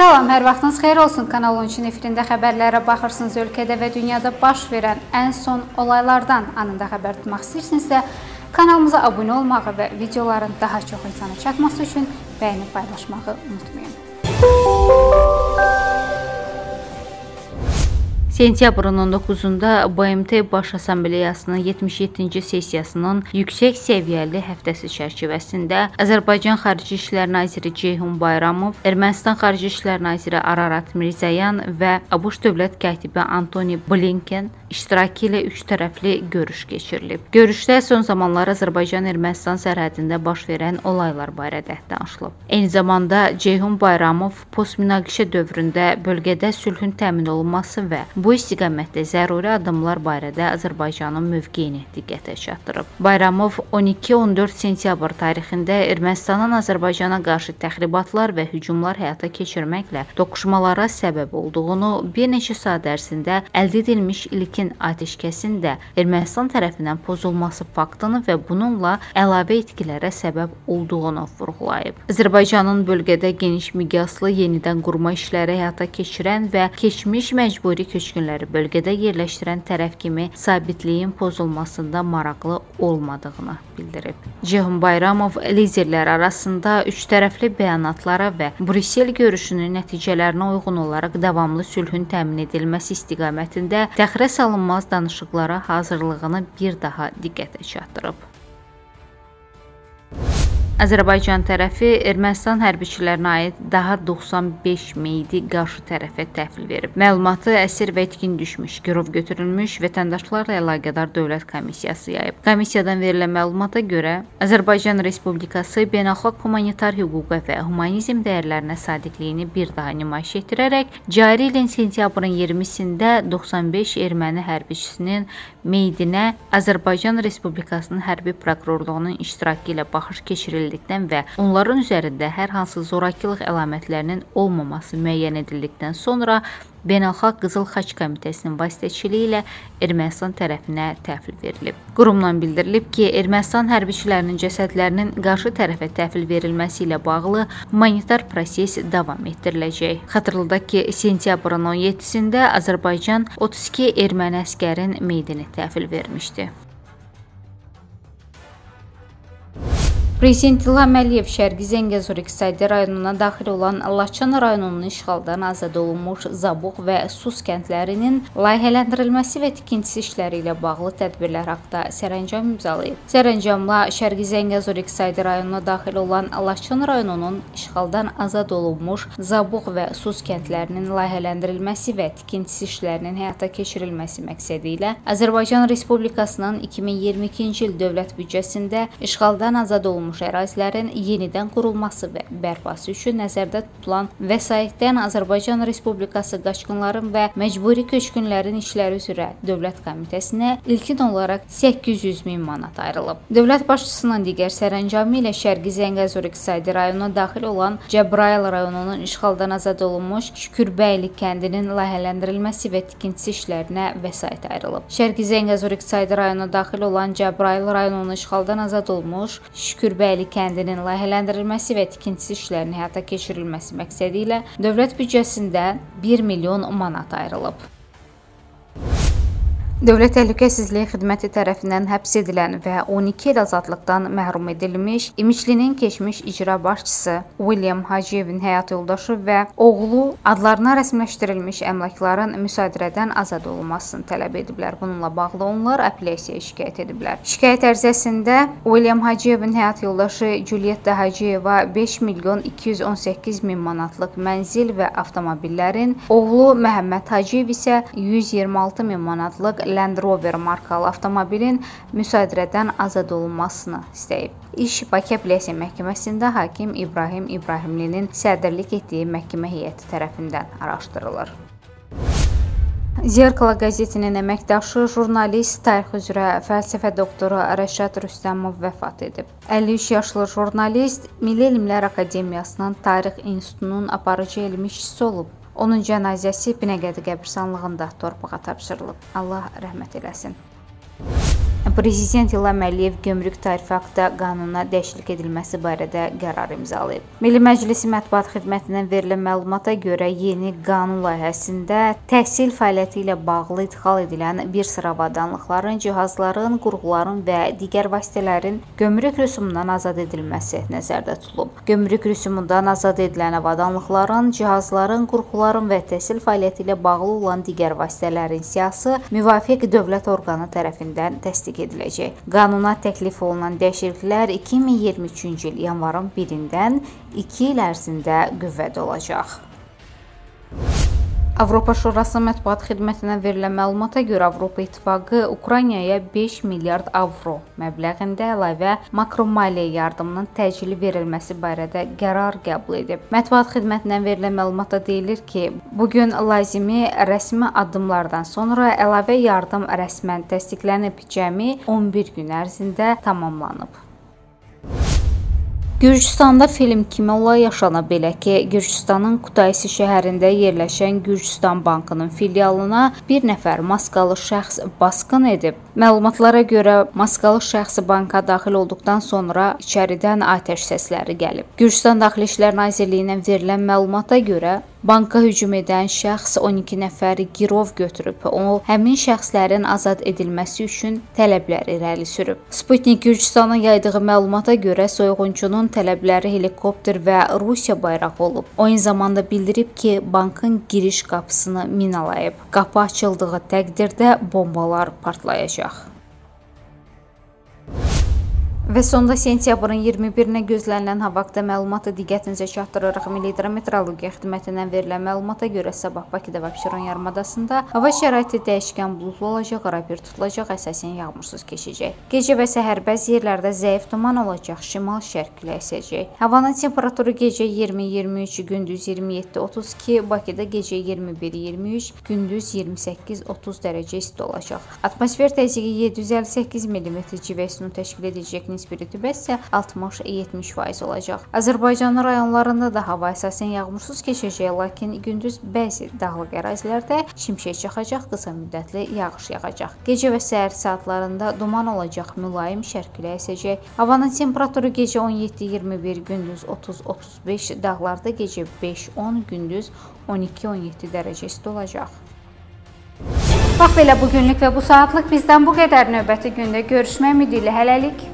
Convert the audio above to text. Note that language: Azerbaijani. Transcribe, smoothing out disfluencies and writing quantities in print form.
Salam, hər vaxtınız xeyir olsun. Kanal 13-ün efirində xəbərlərə baxırsınız. Ölkədə və dünyada baş verən ən son olaylardan anında xəbər tutmaq istəyirsinizsə, kanalımıza abunə olmağı və videoların daha çox insana çatması üçün bəyənib paylaşmağı unutmayın. Sentyabrın 19-da BMT Baş Assambleyasının 77-ci sessiyasının yüksək səviyyəli həftəsi çərçivəsində Azərbaycan Xarici İşlər Naziri Ceyhun Bayramov, Ermənistan Xarici İşlər Naziri Ararat Mirzoyan və ABŞ Dövlət Katibi Antony Blinken iştirakı ilə üç tərəfli görüş keçirilib. Görüşdə son zamanlar Azərbaycan-Ermənistan sərhədində baş verən olaylar barədə danışılıb. Eyni zamanda Ceyhun Bayramov post-münaqişə dövründə bölgədə sülhün təmin olunması və bu istiqamətdə zəruri addımlar barədə Azərbaycanın mövqeyini diqqətə çatdırıb. Bayramov 12-14 sentyabr tarixində Ermənistanın Azərbaycana qarşı təxribatlar və hücumlar həyata keçirməklə toqquşmalara səbəb olduğunu, bir neçə saat ərzində əldə edilmiş ilkin atəşkəsin də Ermənistan tərəfindən pozulması faktını və bununla əlavə itkilərə səbəb olduğunu vurğulayıb. Azərbaycanın bölgədə geniş miqyaslı yenidən qurma işləri həyata keçirən və keçmiş məcburi köçkünləri bölgədə yerləşdirən tərəf kimi sabitliyin pozulmasında maraqlı olmadığını bildirib. Ceyhun Bayramov liderlər arasında üç tərəfli bəyanatlara və Brüssel görüşünün nəticələrinə uyğun olaraq davamlı sülhün təmin edilməsi istiqamətində təxirə salınmaz danışıqlara hazırlığını bir daha diqqətə çatdırıb. Azərbaycan tərəfi Ermənistan hərbiçilərinə aid daha 95 meyidi qarşı tərəfə təhvil verib. Məlumatı əsir və itkin düşmüş, girov götürülmüş vətəndaşlarla əlaqədar dövlət komissiyası yayıb. Komissiyadan verilən məlumata görə Azərbaycan Respublikası beynəlxalq humanitar hüquqa və humanizm dəyərlərinə sadiqliyini bir daha nümayiş etdirərək cari ilin sentyabrın 20-sində 95 erməni hərbiçisinin meyidinə Azərbaycan Respublikasının hərbi prokurorluğunun iştirakı ilə baxış keçirildi və onların üzərində hər hansı zorakılıq əlamətlərinin olmaması müəyyən edildikdən sonra Beynəlxalq Qızıl Xaç Komitəsinin vasitəçiliyi ilə Ermənistan tərəfinə təhvil verilib. Qurumdan bildirilib ki, Ermənistan hərbiçilərinin cəsədlərinin qarşı tərəfə təhvil verilməsi ilə bağlı humanitar proses davam etdiriləcək. Xatırladaq ki, sentyabrın 17-sində Azərbaycan 32 erməni əskərin meyidini təhvil vermişdi. Prezident İlham Əliyev Şərqi Zəngəzur iqtisadi rayonuna daxil olan Laçın rayonunun işğaldan azad olunmuş Zabuq və Sus kəndlərinin layihələndirilməsi və tikintisi işləri ilə bağlı tədbirlər haqqında sərəncam imzalayıb. Sərəncamla Şərqi Zəngəzur iqtisadi rayonuna daxil olan Laçın rayonunun işğaldan azad olunmuş Zabuq və Sus kəndlərinin layihələndirilməsi və tikintisi işlərinin həyata keçirilməsi məqsədi ilə Azərbaycan Respublikasının 2022-ci il dövlət büdcəsində işğaldan azad olunmuş ərazilərin yenidən qurulması və bərpası üçün nəzərdə tutulan vəsaitdən Azərbaycan Respublikası Qaçqınların və Məcburi Köçkünlərin İşləri üzrə Dövlət Komitəsinə ilkin olaraq 800 min manat ayrılıb. Dövlət başçısının digər sərəncamı ilə Şərqi Zəngəzur iqtisadi rayonuna daxil olan Cəbrayıl rayonunun işğaldan azad olunmuş Şükürbəyli kəndinin layihələndirilməsi və tikintisi işlərinə vəsait ayrılıb. Şərqi Zəngəzur iqtisadi rayonuna daxil olan Cəbrayıl rayonunun işğaldan azad olmuş Şükürbəyli kəndinin layihələndirilməsi və tikintisi işlərinin həyata keçirilməsi məqsədi ilə dövlət büdcəsində 1 milyon manat ayrılıb. Dövlət Təhlükəsizlik Xidməti tərəfindən həbs edilən və 12 il azadlıqdan məhrum edilmiş İmişlinin keçmiş icra başçısı William Hacıyevin həyat yoldaşı və oğlu adlarına rəsmiləşdirilmiş əmlakların müsadirədən azad olunmasını tələb ediblər. Bununla bağlı onlar apellyasiyaya şikayət ediblər. Şikayət ərizəsində William Hacıyevin həyat yoldaşı Julietta Hacıyeva 5 milyon 218 min manatlıq mənzil və avtomobillərin, oğlu Məhəmməd Hacıyev isə 126 min manatlıq Land Rover markalı avtomobilin müsadirədən azad olunmasını istəyib. İş Bakı Apellyasiya Məhkəməsində hakim İbrahim İbrahimlinin sədrlik etdiyi məhkəmə heyəti tərəfindən araşdırılır. Zerkala qəzetinin əməkdaşı, jurnalist, tarix üzrə fəlsəfə doktoru Rəşad Rüstəmov vəfat edib. 53 yaşlı jurnalist Milli Elmlər Akademiyasının Tarix İnstitutunun aparıcı elmi işçisi olub. Onun cənazəsi Binəqədi qəbirstanlığında torpağa tapşırılıb. Allah rəhmət eləsin. Prezident İlham Əliyev gömrük tarifi haqqında qanuna dəyişiklik edilməsi barədə qərar imzalayıb. Milli Məclisi Mətbuat Xidmətindən verilən məlumata görə yeni qanun layihəsində təhsil fəaliyyəti ilə bağlı idxal edilən bir sıra avadanlıqların, cihazların, qurğuların və digər vasitələrin gömrük rüsumundan azad edilməsi nəzərdə tutulub. Gömrük rüsumundan azad edilən avadanlıqların, cihazların, qurğuların və təhsil fəaliyyəti ilə bağlı olan digər vasitələrin siyahısı müvafiq dövlət orqanı tərəfindən təsdiq ediləcək. Qanuna təklif olunan dəyişikliklər 2023-cü il yanvarın 1-dən 2 il ərzində qüvvədə olacaq. Avropa Şurası Mətbuat Xidmətindən verilən məlumata görə Avropa İttifaqı Ukraynaya 5 milyard avro məbləğində əlavə makromaliyyə yardımının təcili verilməsi barədə qərar qəbul edib. Mətbuat Xidmətindən verilən məlumatda deyilir ki, bugün lazımi rəsmi addımlardan sonra əlavə yardım rəsmən təsdiqlənib, cəmi 11 gün ərzində tamamlanıb. Gürcüstanda film kimi olay yaşana belə ki, Gürcüstanın Kutaisi şəhərində yerləşən Gürcüstan Bankının filialına bir nəfər maskalı şəxs basqın edib. Məlumatlara görə maskalı şəxs banka daxil olduqdan sonra içəridən atəş səsləri gəlib. Gürcüstan Daxili İşlər Nazirliyindən verilən məlumata görə banka hücum edən şəxs 12 nəfəri girov götürüb. O, həmin şəxslərin azad edilməsi üçün tələblər irəli sürüb. Sputnik Gürcüstanın yaydığı məlumata görə soyğunçunun tələbləri helikopter və Rusiya bayrağı olub. O, eyni zamanda bildirib ki, bankın giriş qapısını minalayıb. Qapı açıldığı təqdirdə bombalar partlayacaq. Və sonda sentyabrın 21-nə gözlənilən hava haqqında məlumatı diqqətinizə çatdırırıq. Milli Hidrometeorologiya Xidmətindən verilən məlumata görə sabah Bakıda və Abşeron yarımadasında hava şəraiti dəyişkən buludlu olacaq, arabir tutulacaq, əsasən yağmursuz keçəcək. Gecə və səhər bəzi yerlərdə zəif duman olacaq, şimal-şərq küləyi əsəcək. Havanın temperaturu gecə 20-23, gündüz 27-32, Bakıda gecə 21-23, gündüz 28-30 dərəcə isti olacaq. Atmosfer təzyiqi 758 mm civə təşkil edəcək. Nisbi rütubət isə 60-70% olacaq. Azərbaycan rayonlarında da hava əsasən yağmursuz keçəcək, lakin gündüz bəzi dağlıq ərazilərdə şimşək çaxacaq, qısa müddətli yağış yağacaq. Gecə və səhər saatlarında duman olacaq, mülayim şərq küləyi əsəcək. Havanın temperaturu gecə 17-21, gündüz 30-35, dağlarda gecə 5-10, gündüz 12-17 dərəcə isti olacaq. Bax belə bugünlük və bu saatlıq bizdən bu qədər. Növbəti gündə görüşmək ümidi ilə hələlik.